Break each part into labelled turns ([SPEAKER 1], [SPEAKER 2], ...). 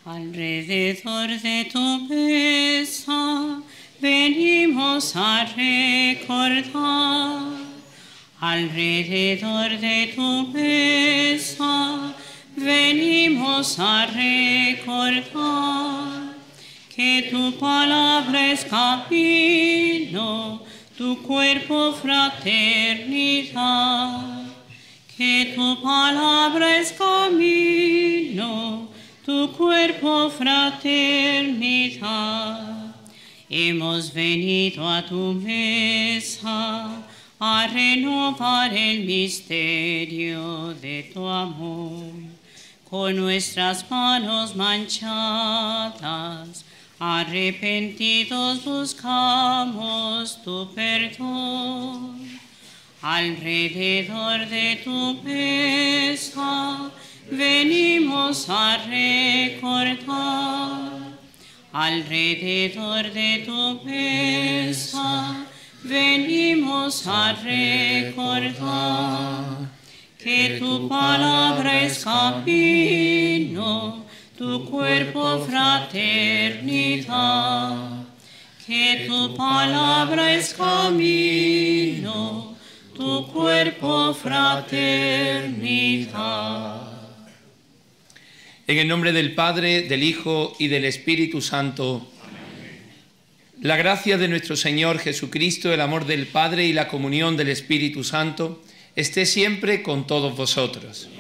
[SPEAKER 1] Alrededor de tu mesa venimos a recordar. Alrededor de tu mesa venimos a recordar que tu palabra es camino, tu cuerpo fraternidad. Que tu palabra es camino, tu cuerpo fraternidad. Hemos venido a tu mesa a renovar el misterio de tu amor. Con nuestras manos manchadas, arrepentidos buscamos tu perdón. Alrededor de tu mesa venimos a recordar. Alrededor de tu mesa venimos a recordar que tu palabra es camino, tu cuerpo fraternidad. Que tu palabra es camino, tu cuerpo fraternidad.
[SPEAKER 2] En el nombre del Padre, del Hijo y del Espíritu Santo. Amén. La gracia de nuestro Señor Jesucristo, el amor del Padre y la comunión del Espíritu Santo esté siempre con todos vosotros.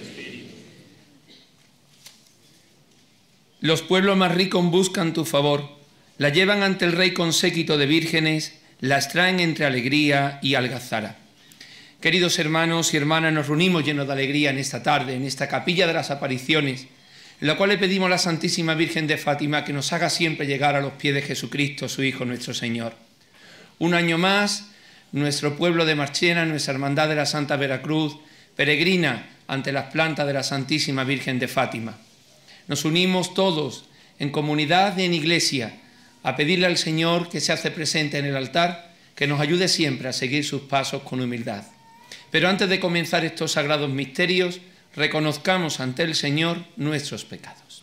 [SPEAKER 2] Los pueblos más ricos buscan tu favor, la llevan ante el Rey con séquito de vírgenes, las traen entre alegría y algazara. Queridos hermanos y hermanas, nos reunimos llenos de alegría en esta tarde, en esta capilla de las apariciones, en la cual le pedimos a la Santísima Virgen de Fátima que nos haga siempre llegar a los pies de Jesucristo, su Hijo nuestro Señor. Un año más, nuestro pueblo de Marchena, nuestra hermandad de la Santa Veracruz, peregrina ante las plantas de la Santísima Virgen de Fátima. Nos unimos todos, en comunidad y en iglesia, a pedirle al Señor que se hace presente en el altar, que nos ayude siempre a seguir sus pasos con humildad. Pero antes de comenzar estos sagrados misterios, reconozcamos ante el Señor nuestros pecados.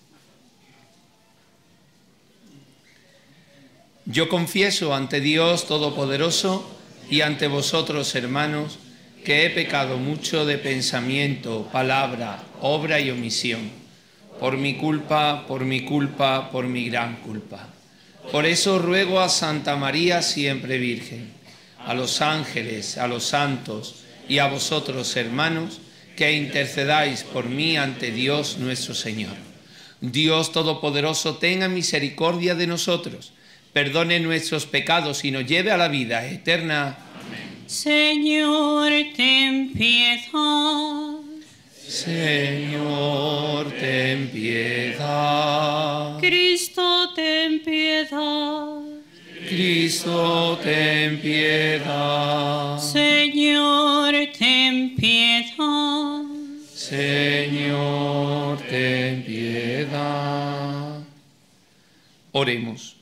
[SPEAKER 2] Yo confieso ante Dios Todopoderoso y ante vosotros, hermanos, que he pecado mucho de pensamiento, palabra, obra y omisión, por mi culpa, por mi gran culpa. Por eso ruego a Santa María siempre Virgen, a los ángeles, a los santos y a vosotros, hermanos, que intercedáis por mí ante Dios nuestro Señor. Dios Todopoderoso tenga misericordia de nosotros, perdone nuestros pecados y nos lleve a la vida eterna. Amén.
[SPEAKER 1] Señor, ten piedad.
[SPEAKER 2] Señor, ten piedad.
[SPEAKER 1] Cristo, ten piedad.
[SPEAKER 2] Cristo, ten piedad.
[SPEAKER 1] Señor, ten piedad.
[SPEAKER 2] Señor, ten piedad. Oremos.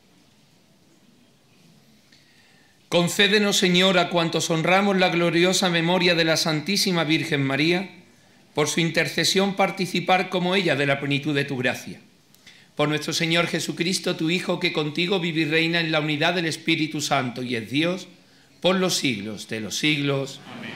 [SPEAKER 2] Concédenos, Señor, a cuantos honramos la gloriosa memoria de la Santísima Virgen María, por su intercesión participar como ella de la plenitud de tu gracia. Por nuestro Señor Jesucristo, tu Hijo, que contigo vive y reina en la unidad del Espíritu Santo y es Dios, por los siglos de los siglos. Amén.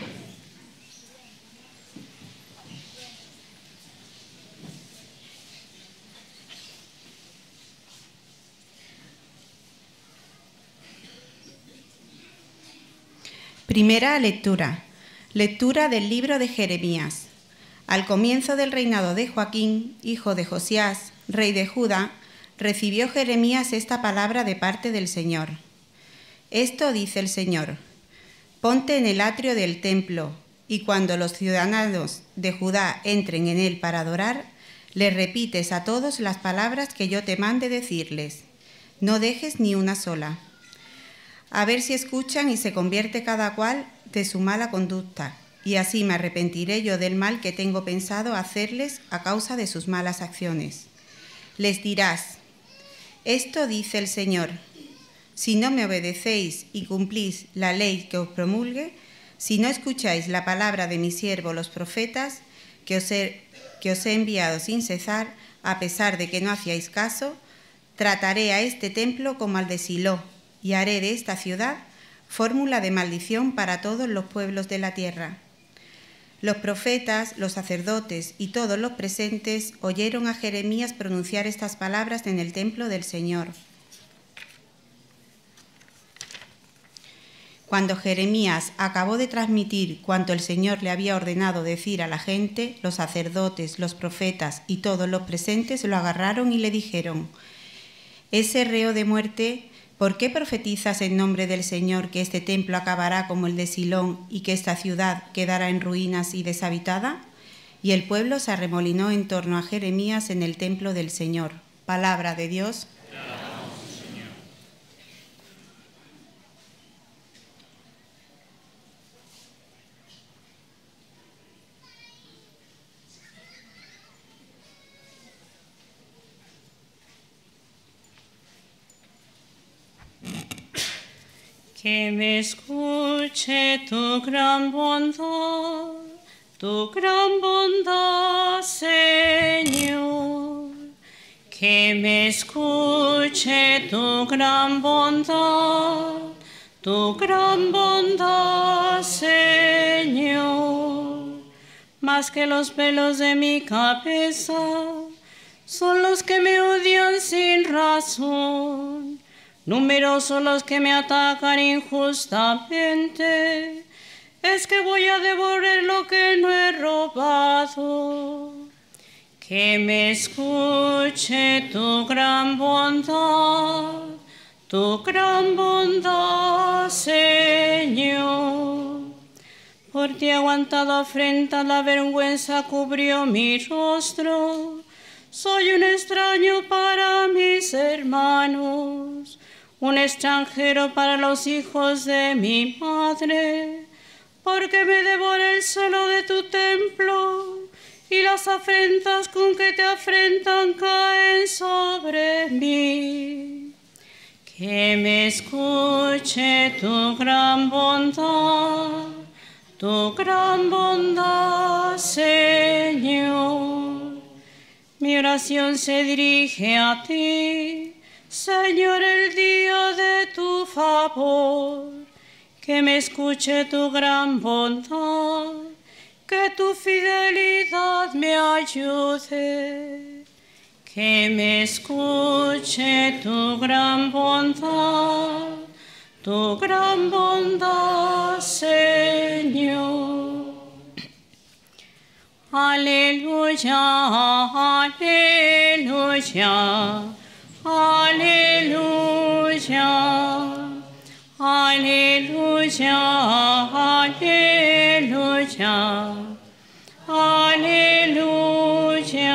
[SPEAKER 3] Primera lectura. Lectura del libro de Jeremías. Al comienzo del reinado de Joaquín, hijo de Josías, rey de Judá, recibió Jeremías esta palabra de parte del Señor. Esto dice el Señor: ponte en el atrio del templo, y cuando los ciudadanos de Judá entren en él para adorar, les repites a todos las palabras que yo te mande decirles. No dejes ni una sola. A ver si escuchan y se convierte cada cual de su mala conducta, y así me arrepentiré yo del mal que tengo pensado hacerles a causa de sus malas acciones. Les dirás: esto dice el Señor: si no me obedecéis y cumplís la ley que os promulgue, si no escucháis la palabra de mi siervo los profetas, que os he enviado sin cesar, a pesar de que no hacíais caso, trataré a este templo como al de Siló, y haré de esta ciudad fórmula de maldición para todos los pueblos de la tierra. Los profetas, los sacerdotes y todos los presentes oyeron a Jeremías pronunciar estas palabras en el templo del Señor. Cuando Jeremías acabó de transmitir cuanto el Señor le había ordenado decir a la gente, los sacerdotes, los profetas y todos los presentes lo agarraron y le dijeron: «Ese reo de muerte, ¿por qué profetizas en nombre del Señor que este templo acabará como el de Silón y que esta ciudad quedará en ruinas y deshabitada?» Y el pueblo se arremolinó en torno a Jeremías en el templo del Señor. Palabra de Dios.
[SPEAKER 1] Que me escuche tu gran bondad, Señor. Que me escuche tu gran bondad, Señor. Más que los pelos de mi cabeza son los que me odian sin razón. Numerosos los que me atacan injustamente, es que voy a devolver lo que no he robado. Que me escuche tu gran bondad, Señor. Por ti aguantado afrenta, la vergüenza cubrió mi rostro. Soy un extraño para mis hermanos, un extranjero para los hijos de mi madre, porque me devora el suelo de tu templo, y las afrentas con que te afrentan caen sobre mí. Que me escuche tu gran bondad, Señor. Mi oración se dirige a ti, Señor, el día de tu favor. Que me escuche tu gran bondad, que tu fidelidad me ayude. Que me escuche tu gran bondad, Señor. Aleluya, aleluya, aleluya, aleluya, aleluya, aleluya.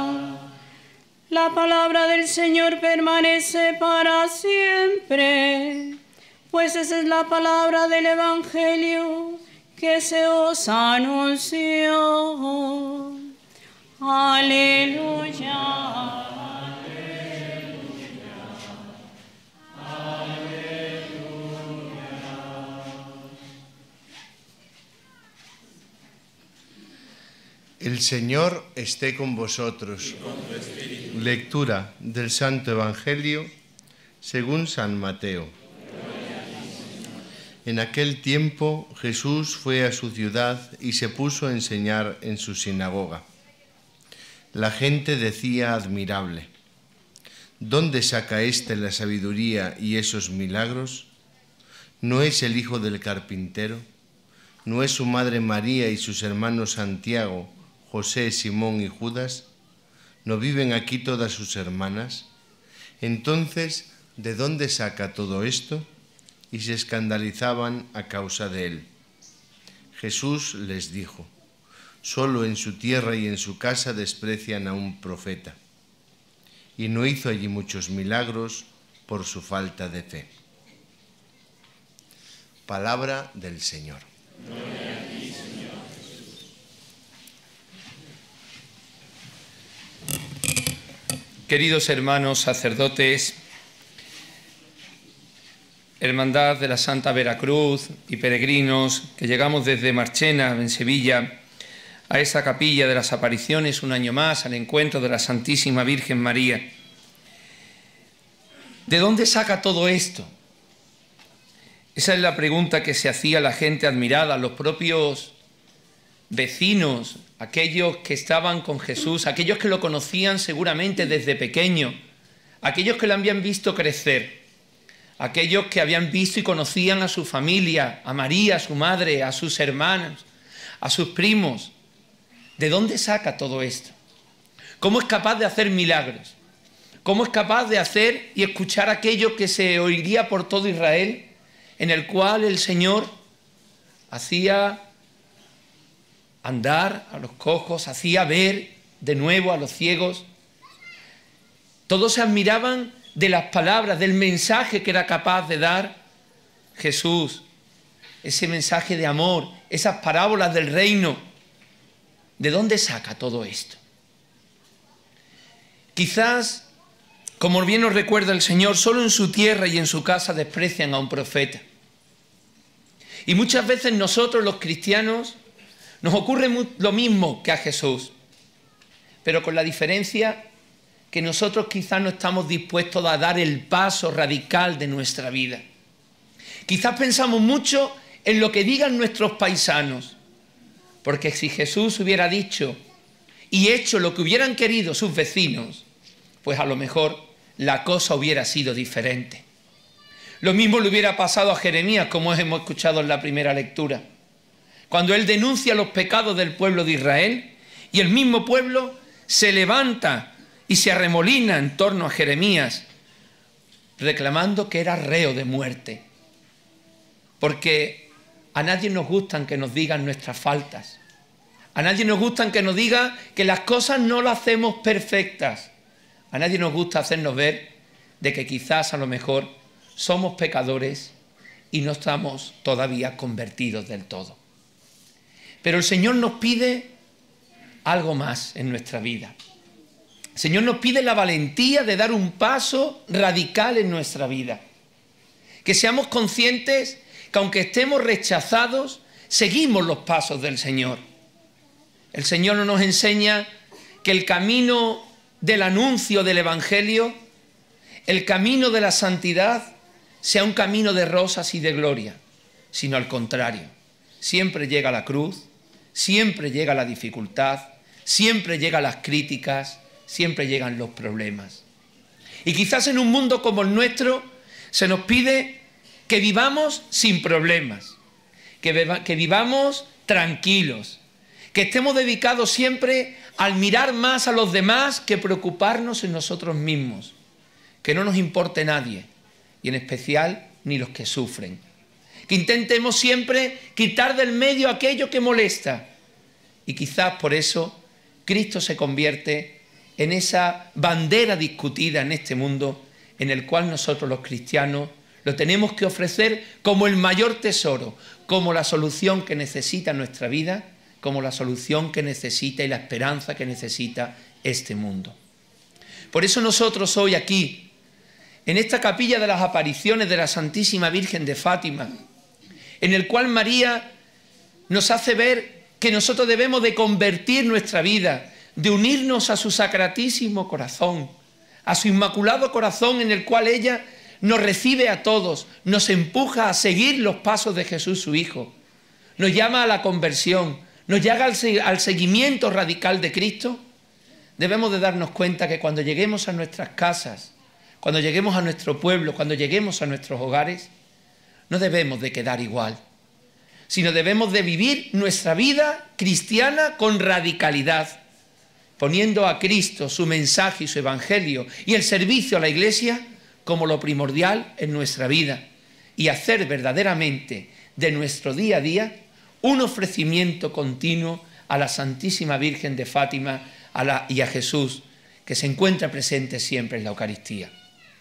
[SPEAKER 1] La palabra del Señor permanece para siempre, pues esa es la palabra del Evangelio que se os anunció. Aleluya.
[SPEAKER 4] El Señor esté con vosotros. Lectura del Santo Evangelio según San Mateo. En aquel tiempo Jesús fue a su ciudad y se puso a enseñar en su sinagoga. La gente decía admirable: ¿dónde saca éste la sabiduría y esos milagros? ¿No es el hijo del carpintero? ¿No es su madre María y sus hermanos Santiago, José, Simón y Judas? ¿No viven aquí todas sus hermanas? Entonces, ¿de dónde saca todo esto? Y se escandalizaban a causa de él. Jesús les dijo: solo en su tierra y en su casa desprecian a un profeta. Y no hizo allí muchos milagros por su falta de fe. Palabra del Señor.
[SPEAKER 2] Gloria a ti, Señor Jesús. Queridos hermanos sacerdotes, Hermandad de la Santa Veracruz y peregrinos que llegamos desde Marchena, en Sevilla, a esa capilla de las apariciones un año más, al encuentro de la Santísima Virgen María. ¿De dónde saca todo esto? Esa es la pregunta que se hacía la gente admirada, los propios vecinos, aquellos que estaban con Jesús, aquellos que lo conocían seguramente desde pequeño, aquellos que lo habían visto crecer, aquellos que habían visto y conocían a su familia, a María, a su madre, a sus hermanos, a sus primos. ¿De dónde saca todo esto? ¿Cómo es capaz de hacer milagros? ¿Cómo es capaz de hacer y escuchar aquello que se oiría por todo Israel, en el cual el Señor hacía andar a los cojos, hacía ver de nuevo a los ciegos? Todos se admiraban de las palabras, del mensaje que era capaz de dar Jesús, ese mensaje de amor, esas parábolas del reino. ¿De dónde saca todo esto? Quizás, como bien nos recuerda el Señor, solo en su tierra y en su casa desprecian a un profeta. Y muchas veces nosotros los cristianos nos ocurre lo mismo que a Jesús, pero con la diferencia que nosotros quizás no estamos dispuestos a dar el paso radical de nuestra vida. Quizás pensamos mucho en lo que digan nuestros paisanos, porque si Jesús hubiera dicho y hecho lo que hubieran querido sus vecinos, pues a lo mejor la cosa hubiera sido diferente. Lo mismo le hubiera pasado a Jeremías, como hemos escuchado en la primera lectura, cuando él denuncia los pecados del pueblo de Israel y el mismo pueblo se levanta y se arremolina en torno a Jeremías, reclamando que era reo de muerte. Porque a nadie nos gustan que nos digan nuestras faltas. A nadie nos gustan que nos digan que las cosas no las hacemos perfectas. A nadie nos gusta hacernos ver de que quizás a lo mejor somos pecadores y no estamos todavía convertidos del todo. Pero el Señor nos pide algo más en nuestra vida. El Señor nos pide la valentía de dar un paso radical en nuestra vida. Que seamos conscientes que aunque estemos rechazados, seguimos los pasos del Señor. El Señor no nos enseña que el camino del anuncio del Evangelio, el camino de la santidad, sea un camino de rosas y de gloria, sino al contrario. Siempre llega la cruz, siempre llega la dificultad, siempre llegan las críticas, siempre llegan los problemas. Y quizás en un mundo como el nuestro se nos pide que vivamos sin problemas, que vivamos tranquilos, que estemos dedicados siempre al mirar más a los demás que preocuparnos en nosotros mismos, que no nos importe nadie, y en especial ni los que sufren. Que intentemos siempre quitar del medio aquello que molesta. Y quizás por eso Cristo se convierte en esa bandera discutida en este mundo, en el cual nosotros los cristianos lo tenemos que ofrecer como el mayor tesoro, como la solución que necesita nuestra vida, como la solución que necesita y la esperanza que necesita este mundo. Por eso nosotros hoy aquí, en esta capilla de las apariciones de la Santísima Virgen de Fátima, en el cual María nos hace ver que nosotros debemos de convertir nuestra vida, de unirnos a su sacratísimo corazón, a su inmaculado corazón en el cual ella nos recibe a todos, nos empuja a seguir los pasos de Jesús su Hijo, nos llama a la conversión, nos llama al seguimiento radical de Cristo. Debemos de darnos cuenta que cuando lleguemos a nuestras casas, cuando lleguemos a nuestro pueblo, cuando lleguemos a nuestros hogares, no debemos de quedar igual, sino debemos de vivir nuestra vida cristiana con radicalidad, poniendo a Cristo, su mensaje y su evangelio y el servicio a la Iglesia como lo primordial en nuestra vida, y hacer verdaderamente de nuestro día a día un ofrecimiento continuo a la Santísima Virgen de Fátima y a Jesús, que se encuentra presente siempre en la Eucaristía.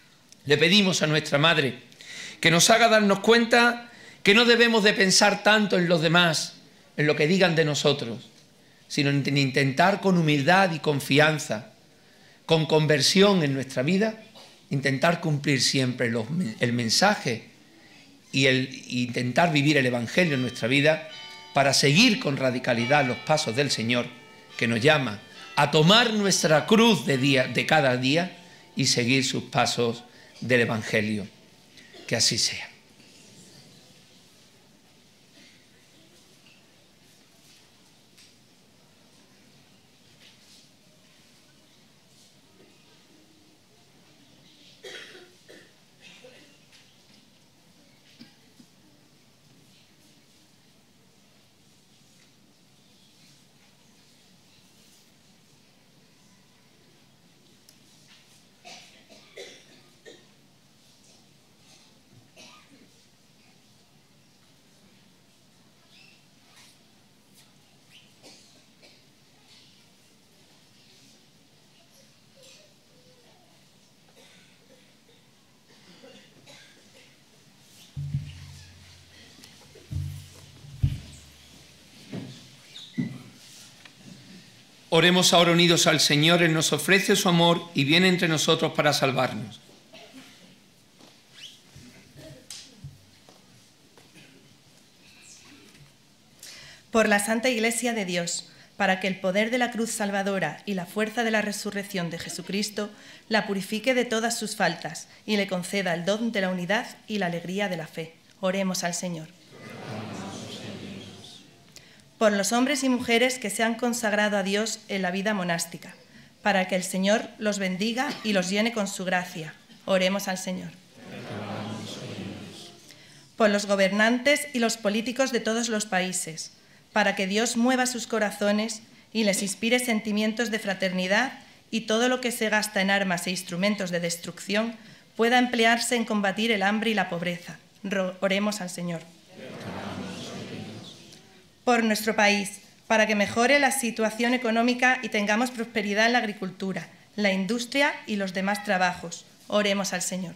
[SPEAKER 2] Le pedimos a nuestra Madre que nos haga darnos cuenta que no debemos de pensar tanto en los demás, en lo que digan de nosotros, sino en intentar con humildad y confianza, con conversión en nuestra vida, intentar cumplir siempre el mensaje y intentar vivir el Evangelio en nuestra vida, para seguir con radicalidad los pasos del Señor, que nos llama a tomar nuestra cruz de cada día y seguir sus pasos del Evangelio. Que así sea. Oremos ahora unidos al Señor. Él nos ofrece su amor y viene entre nosotros para salvarnos.
[SPEAKER 5] Por la Santa Iglesia de Dios, para que el poder de la cruz salvadora y la fuerza de la resurrección de Jesucristo la purifique de todas sus faltas y le conceda el don de la unidad y la alegría de la fe. Oremos al Señor. Por los hombres y mujeres que se han consagrado a Dios en la vida monástica, para que el Señor los bendiga y los llene con su gracia. Oremos al Señor. Por los gobernantes y los políticos de todos los países, para que Dios mueva sus corazones y les inspire sentimientos de fraternidad y todo lo que se gasta en armas e instrumentos de destrucción pueda emplearse en combatir el hambre y la pobreza. Oremos al Señor. Por nuestro país, para que mejore la situación económica y tengamos prosperidad en la agricultura, la industria y los demás trabajos. Oremos al Señor.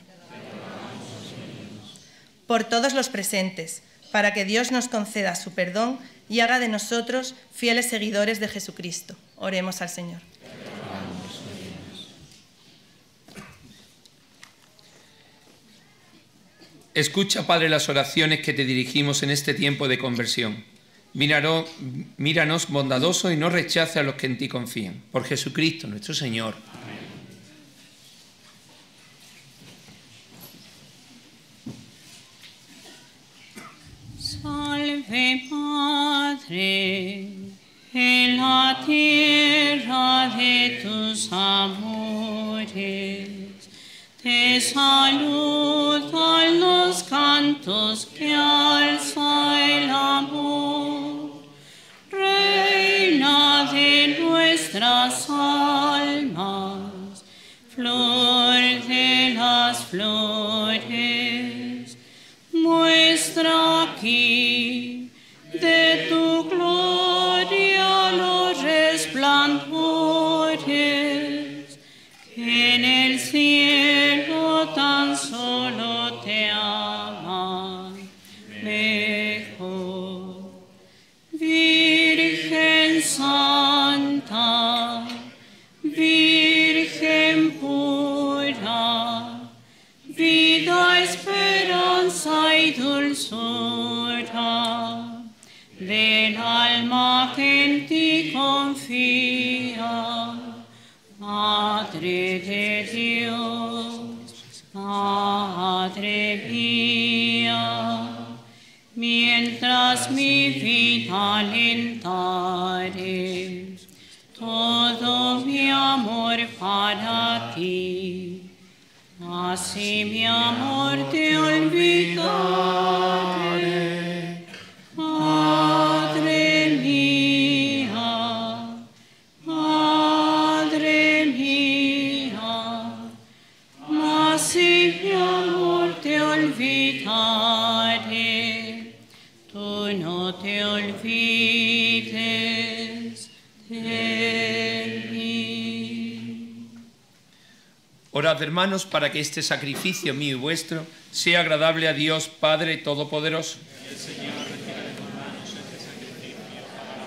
[SPEAKER 5] Por todos los presentes, para que Dios nos conceda su perdón y haga de nosotros fieles seguidores de Jesucristo. Oremos al Señor.
[SPEAKER 2] Escucha, Padre, las oraciones que te dirigimos en este tiempo de conversión. Míranos bondadoso y no rechace a los que en ti confían. Por Jesucristo nuestro Señor.
[SPEAKER 1] Salve, Madre, en la tierra de tus amores. Te saludan los cantos que alza el amor, Reina de nuestras almas, flor de las flores, muestra aquí de tu gloria los resplandores, que en el cielo tan solo te aman mejor. Virgen Santa, Virgen pura, vida, esperanza y dulzura del alma que en ti confía. Madre de Dios, Madre mía, mientras mi vida alentares, todo mi amor para ti, así mi amor te olvidaré. Madre mía, Madre mía, así mi amor te olvidaré. Tú no te olvides de mí.
[SPEAKER 2] Orad, hermanos, para que este sacrificio mío y vuestro sea agradable a Dios Padre Todopoderoso.
[SPEAKER 6] El Señor reciba de tus manos este sacrificio mío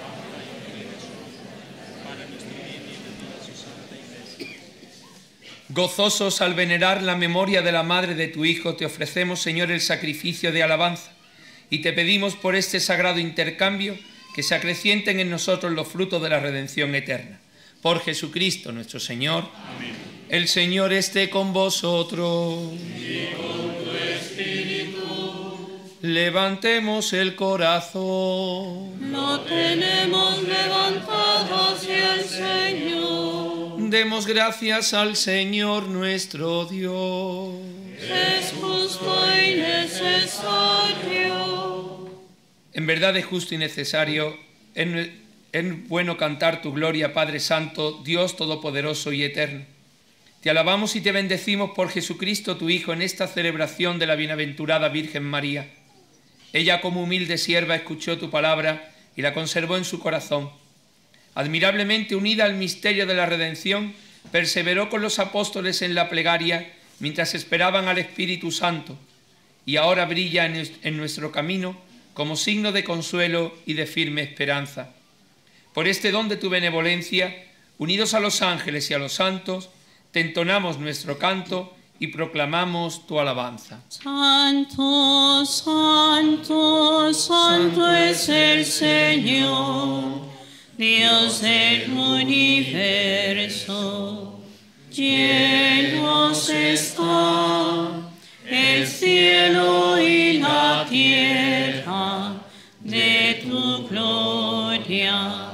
[SPEAKER 6] para nuestro bien y el de toda su santa Iglesia.
[SPEAKER 2] Gozosos al venerar la memoria de la madre de tu Hijo, te ofrecemos, Señor, el sacrificio de alabanza y te pedimos por este sagrado intercambio que se acrecienten en nosotros los frutos de la redención eterna. Por Jesucristo nuestro Señor.
[SPEAKER 6] Amén.
[SPEAKER 2] El Señor esté con vosotros.
[SPEAKER 6] Y con tu espíritu.
[SPEAKER 2] Levantemos el corazón.
[SPEAKER 1] Lo tenemos levantado hacia el Señor.
[SPEAKER 2] Demos gracias al Señor nuestro Dios.
[SPEAKER 1] Es justo y necesario.
[SPEAKER 2] En verdad es justo y necesario, es bueno cantar tu gloria, Padre Santo, Dios Todopoderoso y Eterno. Te alabamos y te bendecimos por Jesucristo, tu Hijo, en esta celebración de la bienaventurada Virgen María. Ella, como humilde sierva, escuchó tu palabra y la conservó en su corazón. Admirablemente unida al misterio de la redención, perseveró con los apóstoles en la plegaria mientras esperaban al Espíritu Santo, y ahora brilla en nuestro camino como signo de consuelo y de firme esperanza. Por este don de tu benevolencia, unidos a los ángeles y a los santos, te entonamos nuestro canto y proclamamos tu alabanza.
[SPEAKER 1] Santo, santo, santo es el Señor, Dios del universo. Llenos está el cielo y la tierra de tu gloria.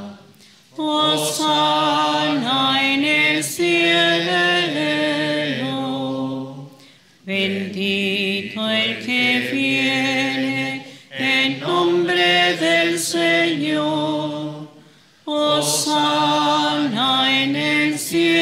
[SPEAKER 1] Hosana en el cielo. Bendito el que viene en nombre del Señor. Hosana en el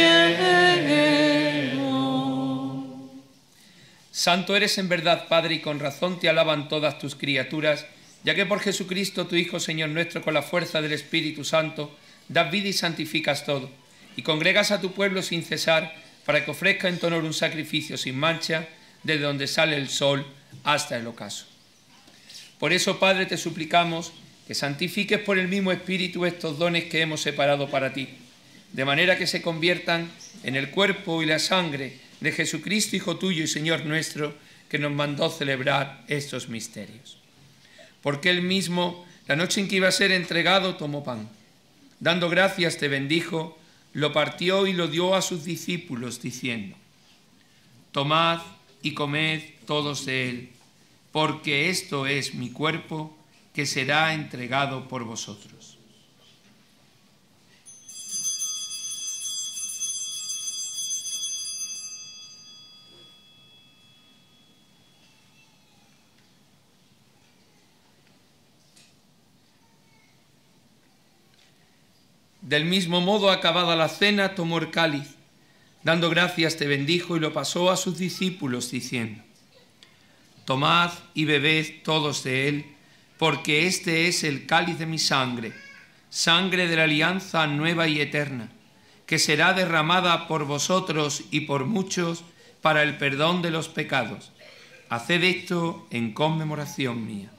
[SPEAKER 1] cielo.
[SPEAKER 2] Santo eres en verdad, Padre, y con razón te alaban todas tus criaturas, ya que por Jesucristo, tu Hijo, Señor nuestro, con la fuerza del Espíritu Santo, das vida y santificas todo, y congregas a tu pueblo sin cesar, para que ofrezca en tu honor un sacrificio sin mancha, desde donde sale el sol hasta el ocaso. Por eso, Padre, te suplicamos que santifiques por el mismo Espíritu estos dones que hemos separado para ti, de manera que se conviertan en el cuerpo y la sangre de Jesucristo, Hijo tuyo y Señor nuestro, que nos mandó celebrar estos misterios. Porque Él mismo, la noche en que iba a ser entregado, tomó pan. Dando gracias te bendijo, lo partió y lo dio a sus discípulos, diciendo: Tomad y comed todos de él, porque esto es mi cuerpo, que será entregado por vosotros. Del mismo modo, acabada la cena, tomó el cáliz. Dando gracias te bendijo y lo pasó a sus discípulos, diciendo: Tomad y bebed todos de él, porque este es el cáliz de mi sangre, sangre de la alianza nueva y eterna, que será derramada por vosotros y por muchos para el perdón de los pecados. Haced esto en conmemoración mía.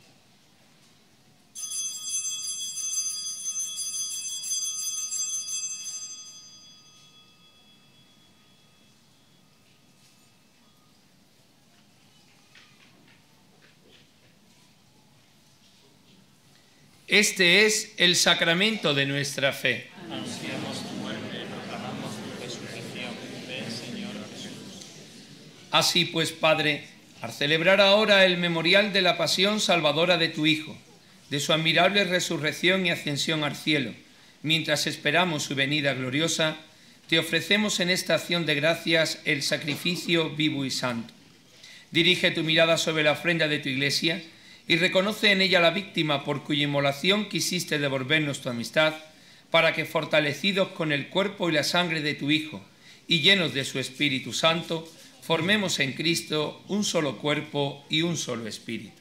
[SPEAKER 2] Este es el sacramento de nuestra fe.
[SPEAKER 6] Anunciamos tu muerte, proclamamos tu resurrección. Ven, Señor Jesús.
[SPEAKER 2] Así pues, Padre, al celebrar ahora el memorial de la pasión salvadora de tu Hijo, de su admirable resurrección y ascensión al cielo, mientras esperamos su venida gloriosa, te ofrecemos en esta acción de gracias el sacrificio vivo y santo. Dirige tu mirada sobre la ofrenda de tu Iglesia y reconoce en ella la víctima por cuya inmolación quisiste devolvernos tu amistad, para que, fortalecidos con el cuerpo y la sangre de tu Hijo y llenos de su Espíritu Santo, formemos en Cristo un solo cuerpo y un solo espíritu.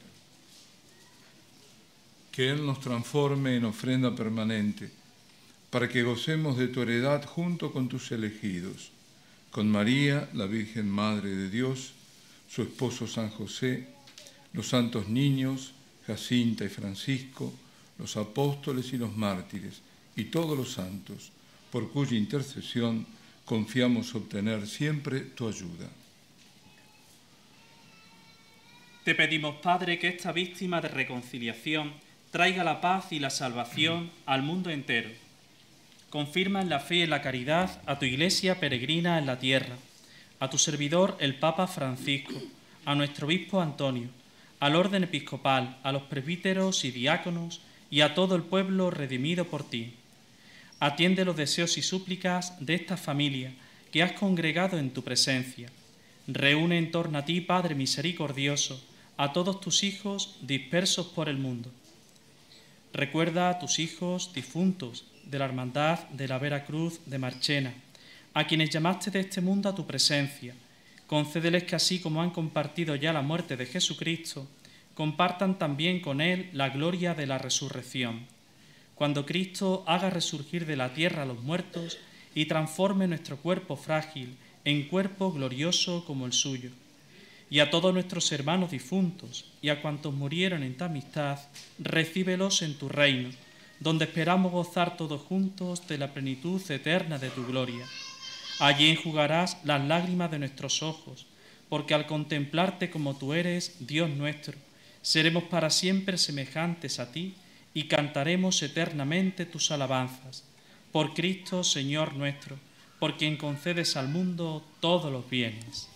[SPEAKER 7] Que Él nos transforme en ofrenda permanente, para que gocemos de tu heredad junto con tus elegidos, con María, la Virgen Madre de Dios, su esposo San José, los santos niños, Jacinta y Francisco, los apóstoles y los mártires, y todos los santos, por cuya intercesión confiamos obtener siempre tu ayuda.
[SPEAKER 6] Te pedimos, Padre, que esta víctima de reconciliación traiga la paz y la salvación al mundo entero. Confirma en la fe y en la caridad a tu Iglesia peregrina en la tierra, a tu servidor el Papa Francisco, a nuestro obispo Antonio, al orden episcopal, a los presbíteros y diáconos y a todo el pueblo redimido por ti. Atiende los deseos y súplicas de esta familia que has congregado en tu presencia. Reúne en torno a ti, Padre misericordioso, a todos tus hijos dispersos por el mundo. Recuerda a tus hijos difuntos de la Hermandad de la Vera Cruz de Marchena, a quienes llamaste de este mundo a tu presencia. Concédeles que así como han compartido ya la muerte de Jesucristo, compartan también con Él la gloria de la resurrección. Cuando Cristo haga resurgir de la tierra a los muertos y transforme nuestro cuerpo frágil en cuerpo glorioso como el suyo. Y a todos nuestros hermanos difuntos y a cuantos murieron en tu amistad, recíbelos en tu reino, donde esperamos gozar todos juntos de la plenitud eterna de tu gloria. Allí enjugarás las lágrimas de nuestros ojos, porque al contemplarte como tú eres, Dios nuestro, seremos para siempre semejantes a ti y cantaremos eternamente tus alabanzas. Por Cristo, Señor nuestro, por quien concedes al mundo todos los bienes.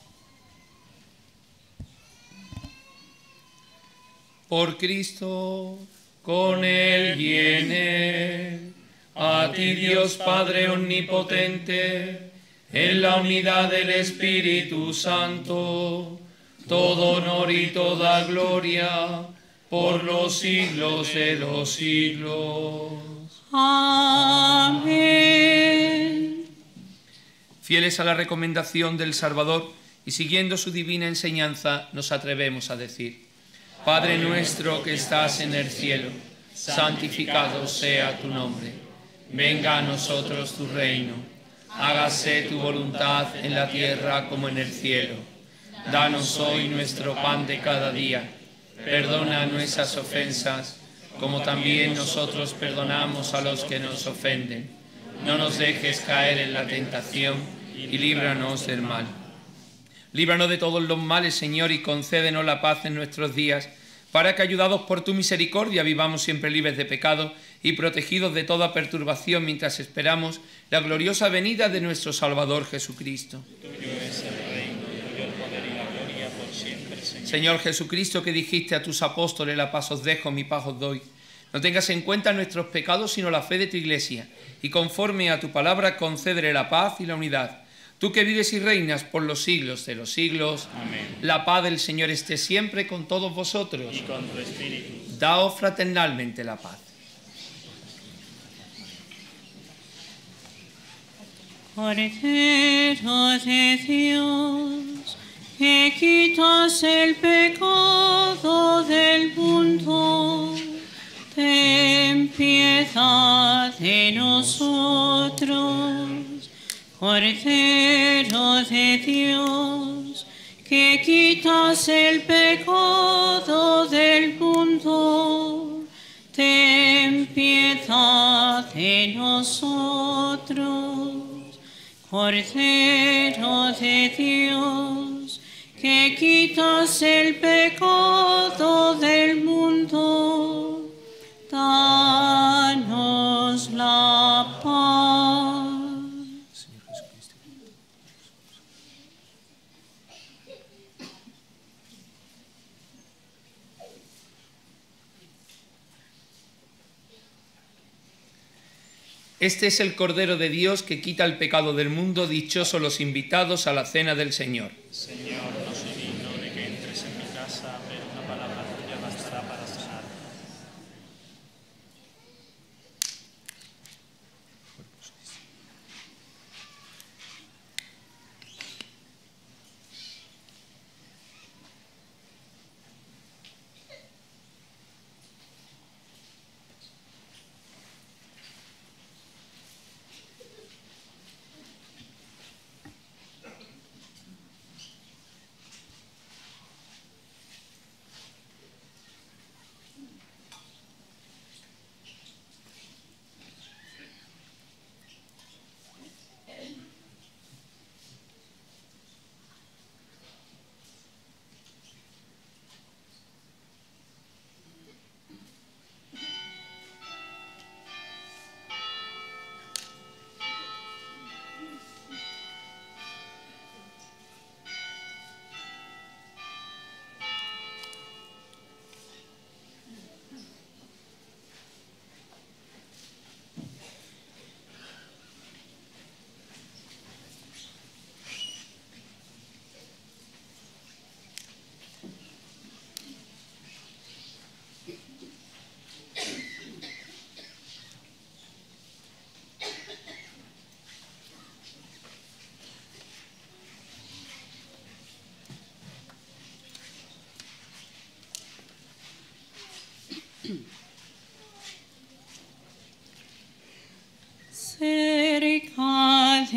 [SPEAKER 2] Por Cristo, con Él y en Él, a ti Dios Padre omnipotente, en la unidad del Espíritu Santo, todo honor y toda gloria, por los siglos de los siglos.
[SPEAKER 1] Amén.
[SPEAKER 2] Fieles a la recomendación del Salvador y siguiendo su divina enseñanza, nos atrevemos a decir: Padre nuestro que estás en el cielo, santificado sea tu nombre. Venga a nosotros tu reino. Hágase tu voluntad en la tierra como en el cielo. Danos hoy nuestro pan de cada día. Perdona nuestras ofensas, como también nosotros perdonamos a los que nos ofenden. No nos dejes caer en la tentación y líbranos del mal. Líbranos de todos los males, Señor, y concédenos la paz en nuestros días, para que, ayudados por tu misericordia, vivamos siempre libres de pecado y protegidos de toda perturbación mientras esperamos la gloriosa venida de nuestro Salvador Jesucristo.
[SPEAKER 6] Tuyo es el reino, tuyo el poder y la gloria por siempre, Señor.
[SPEAKER 2] Señor Jesucristo, que dijiste a tus apóstoles: la paz os dejo, mi paz os doy. No tengas en cuenta nuestros pecados, sino la fe de tu Iglesia, y conforme a tu palabra concédele la paz y la unidad. Tú que vives y reinas por los siglos de los siglos.
[SPEAKER 6] Amén.
[SPEAKER 2] La paz del Señor esté siempre con todos vosotros.
[SPEAKER 6] Y con tu espíritu.
[SPEAKER 2] Daos fraternalmente la paz.
[SPEAKER 1] Cordero de Dios, que quitas el pecado del mundo, ten piedad de nosotros. Cordero de Dios, que quitas el pecado del mundo, ten piedad de nosotros. Cordero de Dios, que quitas el pecado del mundo, danos la paz.
[SPEAKER 2] Este es el Cordero de Dios que quita el pecado del mundo. Dichosos los invitados a la cena del Señor.
[SPEAKER 6] Señor, no soy digno de que entres en mi casa, pero una palabra tuya bastará para sanar.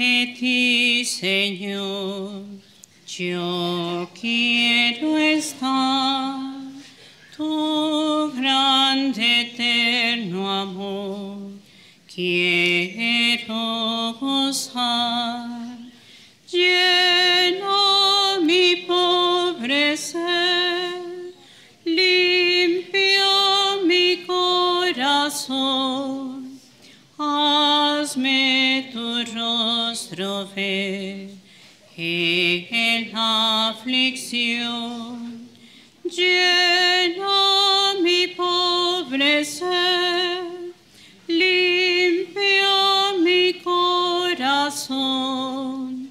[SPEAKER 1] de ti, Señor, yo quiero estar, tu grande eterno amor quiero gozar. Llena mi pobre ser, limpia mi corazón, hazme tu rostro ver en la aflicción. Llena mi pobre ser, limpia mi corazón,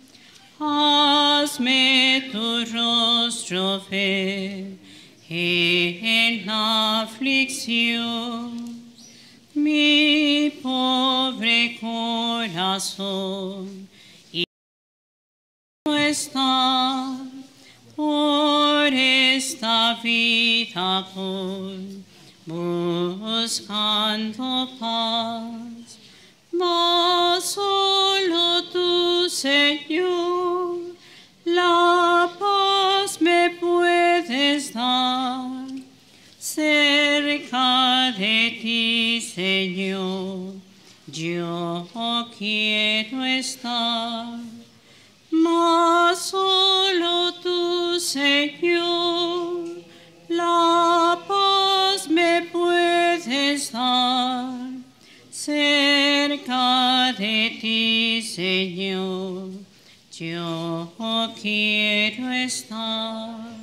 [SPEAKER 1] hazme tu rostro ver en la aflicción. Mi pobre corazón y no está por esta vida voy buscando paz, mas solo tú, Señor, la paz me puedes dar. Cerca de ti, Señor, yo quiero estar, mas solo tú, Señor, la paz me puedes dar. Cerca de ti, Señor, yo quiero estar.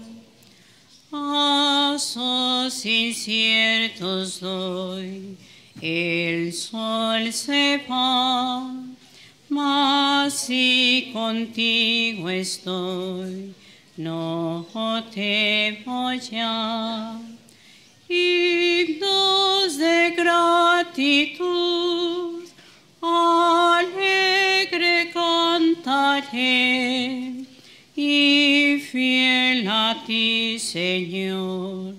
[SPEAKER 1] Pasos inciertos doy, el sol se va, mas si contigo estoy, no temo ya. Himnos de gratitud, alegre cantaré, y fiel a ti, Señor,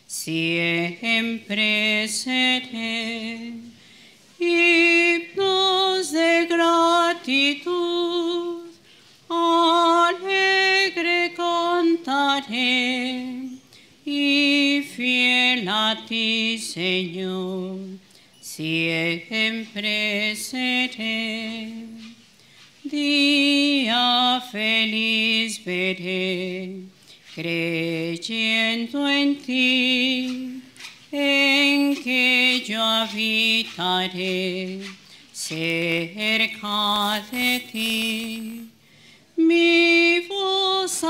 [SPEAKER 1] siempre seré. Himnos de gratitud, alegre cantaré, y fiel a ti, Señor, siempre seré. Día feliz veré, creyendo en ti, en que yo habitaré cerca de ti. Mi voz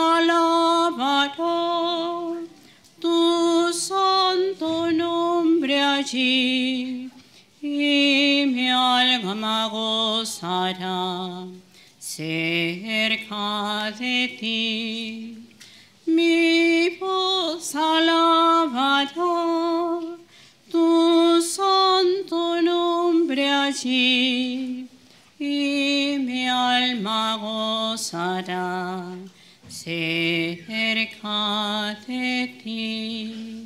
[SPEAKER 1] alabará tu santo nombre allí, y mi alma gozará cerca de ti. Mi voz alabará tu santo nombre allí, y mi alma gozará cerca de ti.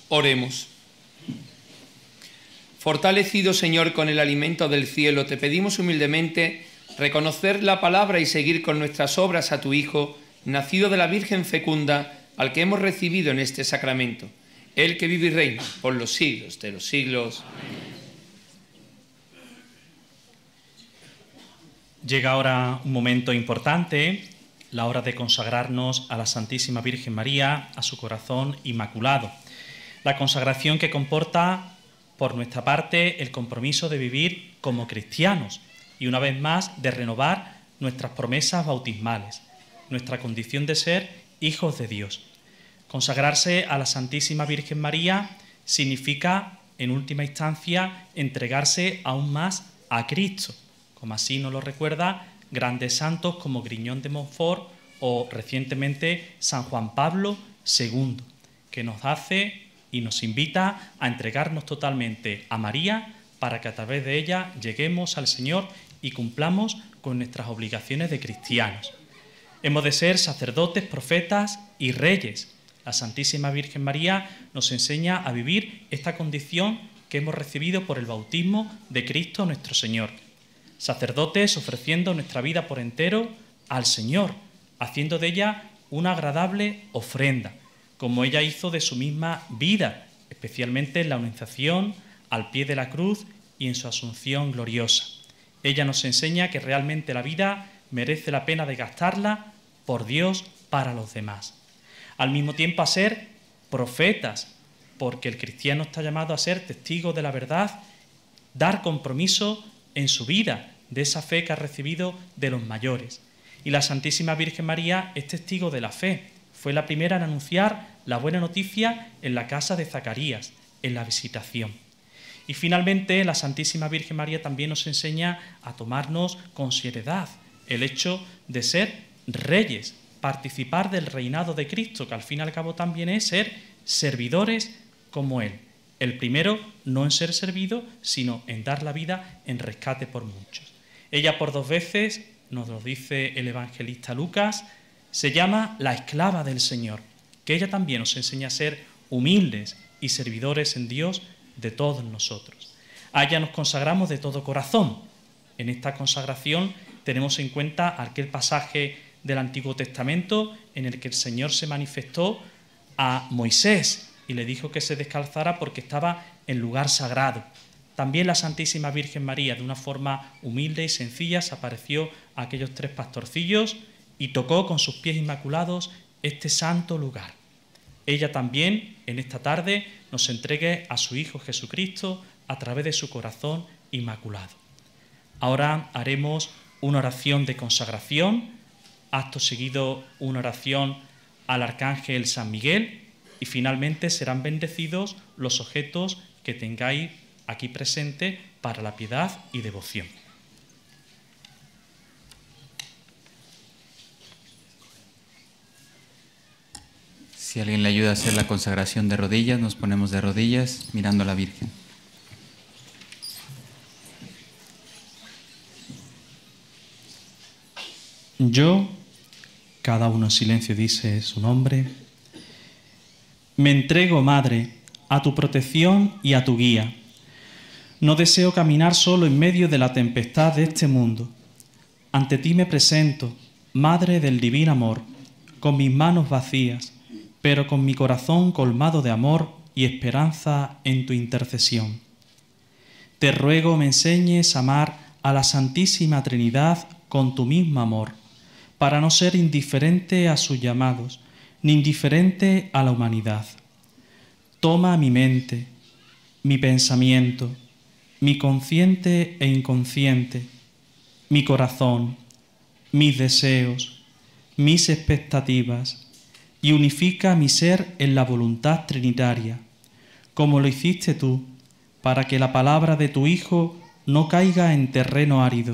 [SPEAKER 2] Oremos. Fortalecido, Señor, con el alimento del cielo, te pedimos humildemente reconocer la palabra y seguir con nuestras obras a tu Hijo, nacido de la Virgen fecunda, al que hemos recibido en este sacramento. Él que vive y reina por los siglos de los siglos. Amén.
[SPEAKER 6] Llega ahora un momento importante, la hora de consagrarnos a la Santísima Virgen María, a su corazón inmaculado. La consagración que comporta, por nuestra parte, el compromiso de vivir como cristianos y, una vez más, de renovar nuestras promesas bautismales, nuestra condición de ser hijos de Dios. Consagrarse a la Santísima Virgen María significa, en última instancia, entregarse aún más a Cristo, como así nos lo recuerda grandes santos como Griñón de Montfort o recientemente San Juan Pablo II, que nos hace y nos invita a entregarnos totalmente a María para que a través de ella lleguemos al Señor y cumplamos con nuestras obligaciones de cristianos. Hemos de ser sacerdotes, profetas y reyes. La Santísima Virgen María nos enseña a vivir esta condición que hemos recibido por el bautismo de Cristo nuestro Señor. Sacerdotes ofreciendo nuestra vida por entero al Señor, haciendo de ella una agradable ofrenda, como ella hizo de su misma vida, especialmente en la anunciación, al pie de la cruz y en su asunción gloriosa. Ella nos enseña que realmente la vida merece la pena de gastarla por Dios para los demás. Al mismo tiempo a ser profetas, porque el cristiano está llamado a ser testigo de la verdad, dar compromiso en su vida de esa fe que ha recibido de los mayores. Y la Santísima Virgen María es testigo de la fe. Fue la primera en anunciar la buena noticia en la casa de Zacarías, en la visitación. Y finalmente la Santísima Virgen María también nos enseña a tomarnos con seriedad el hecho de ser reyes, participar del reinado de Cristo, que al fin y al cabo también es ser servidores como Él. El primero no en ser servido, sino en dar la vida en rescate por muchos. Ella por 2 veces, nos lo dice el evangelista Lucas, se llama la esclava del Señor, que ella también nos enseña a ser humildes y servidores en Dios de todos nosotros. A ella nos consagramos de todo corazón. En esta consagración tenemos en cuenta aquel pasaje del Antiguo Testamento en el que el Señor se manifestó a Moisés y le dijo que se descalzara porque estaba en lugar sagrado. También la Santísima Virgen María, de una forma humilde y sencilla, se apareció a aquellos 3 pastorcillos y tocó con sus pies inmaculados este santo lugar. Ella también, en esta tarde, nos entregue a su Hijo Jesucristo a través de su corazón inmaculado. Ahora haremos una oración de consagración, acto seguido una oración al Arcángel San Miguel y finalmente serán bendecidos los objetos que tengáis aquí presentes para la piedad y devoción.
[SPEAKER 8] Si alguien le ayuda a hacer la consagración de rodillas, nos ponemos de rodillas mirando a la Virgen.
[SPEAKER 6] Yo, cada uno en silencio dice su nombre, me entrego, Madre, a tu protección y a tu guía. No deseo caminar solo en medio de la tempestad de este mundo. Ante ti me presento, Madre del divino amor, con mis manos vacías, pero con mi corazón colmado de amor y esperanza en tu intercesión. Te ruego me enseñes a amar a la Santísima Trinidad con tu mismo amor, para no ser indiferente a sus llamados, ni indiferente a la humanidad. Toma mi mente, mi pensamiento, mi consciente e inconsciente, mi corazón, mis deseos, mis expectativas, y unifica mi ser en la voluntad trinitaria, como lo hiciste tú, para que la palabra de tu Hijo no caiga en terreno árido.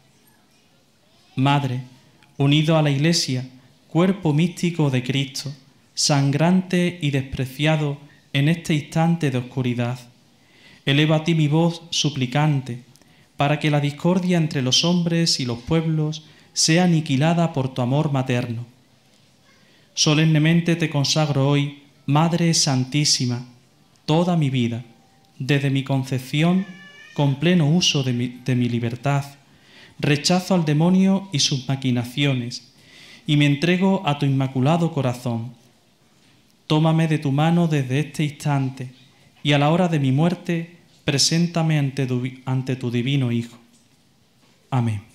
[SPEAKER 6] Madre, unido a la Iglesia, cuerpo místico de Cristo, sangrante y despreciado en este instante de oscuridad, elevo a ti mi voz suplicante, para que la discordia entre los hombres y los pueblos sea aniquilada por tu amor materno. Solemnemente te consagro hoy, Madre Santísima, toda mi vida, desde mi concepción, con pleno uso de mi libertad. Rechazo al demonio y sus maquinaciones, y me entrego a tu inmaculado corazón. Tómame de tu mano desde este instante, y a la hora de mi muerte, preséntame ante tu divino Hijo. Amén.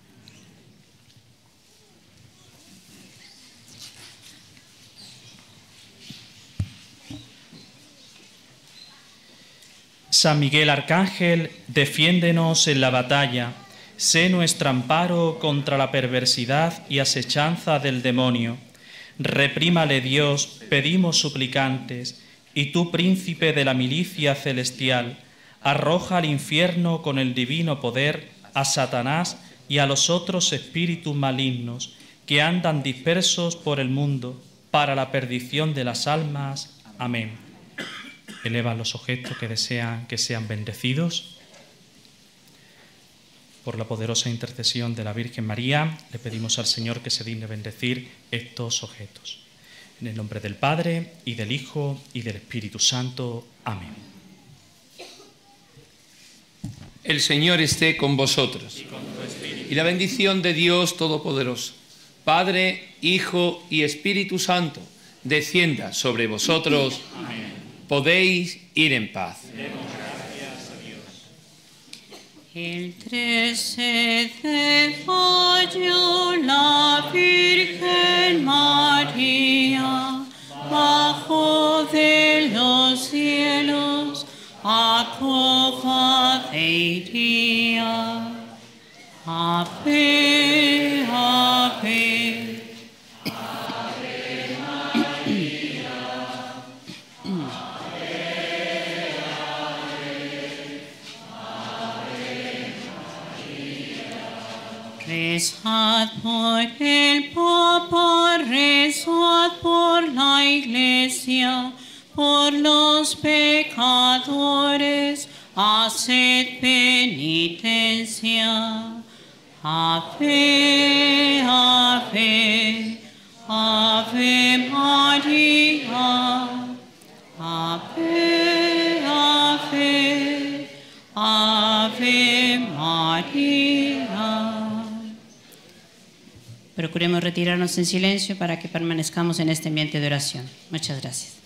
[SPEAKER 6] San Miguel Arcángel, defiéndenos en la batalla. Sé nuestro amparo contra la perversidad y asechanza del demonio. Reprímale Dios, pedimos suplicantes, y tú, príncipe de la milicia celestial, arroja al infierno con el divino poder a Satanás y a los otros espíritus malignos que andan dispersos por el mundo para la perdición de las almas. Amén. Elevan los objetos que desean que sean bendecidos. Por la poderosa intercesión de la Virgen María, le pedimos al Señor que se digne bendecir estos objetos. En el nombre del Padre, y del Hijo, y del Espíritu Santo. Amén.
[SPEAKER 2] El Señor esté con vosotros. Y la bendición de Dios Todopoderoso, Padre, Hijo y Espíritu Santo, descienda sobre vosotros. Amén. Podéis ir en paz.
[SPEAKER 1] El 13 de mayo la Virgen María bajó de los cielos a cofradía. Ave, ave. Rezad por el Papa, rezad por la Iglesia, por los pecadores, haced penitencia. Ave, ave, ave María. Ave, ave, ave María. Procuremos retirarnos en silencio para que permanezcamos en este ambiente de oración. Muchas gracias.